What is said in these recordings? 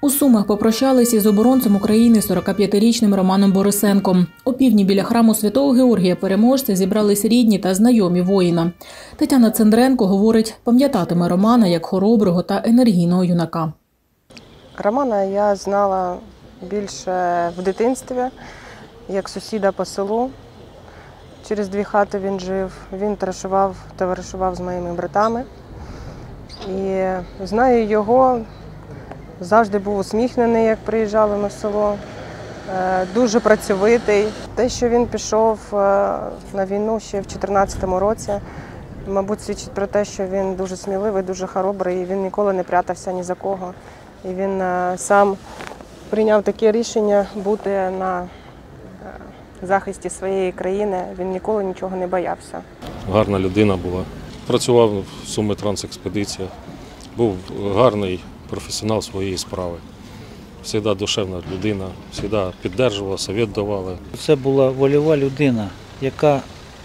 У Сумах попрощалися із оборонцем України 45-річним Романом Борисенком. Опівдні біля храму Святого Георгія Переможця зібрались рідні та знайомі воїна. Тетяна Цендренко говорить, пам'ятатиме Романа як хороброго та енергійного юнака. Романа я знала більше в дитинстві, як сусіда по селу. Через 2 хати він жив, він товаришував з моїми братами. І знаю його, завжди був усміхнений, як приїжджали ми в село, дуже працьовитий. Те, що він пішов на війну ще в 2014 році, мабуть, свідчить про те, що він дуже сміливий, дуже хоробрий, і він ніколи не прятався ні за кого. І він сам прийняв таке рішення бути на захисті своєї країни, він ніколи нічого не боявся. Гарна людина була. Працював в Суми-Трансекспедиціях, був гарний професіонал своєї справи. Завжди душевна людина, завжди підтримувала, совет давала. Це була вольова людина, яка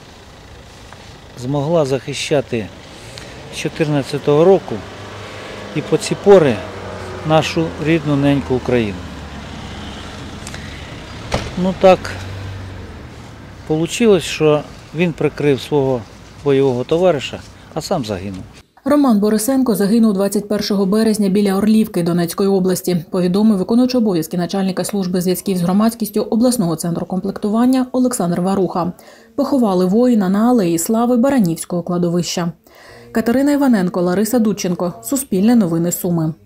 змогла захищати з 2014 року і по ці пори нашу рідну неньку Україну. Ну так вийшло, що він прикрив свого бойового товариша, а сам загинув. Роман Борисенко загинув 21 березня біля Орлівки Донецької області, повідомив виконуючий обов'язки начальника служби зв'язків з громадськістю обласного центру комплектування Олександр Варуха. Поховали воїна на Алеї Слави Баранівського кладовища. Катерина Іваненко, Лариса Дудченко. Суспільне новини Суми.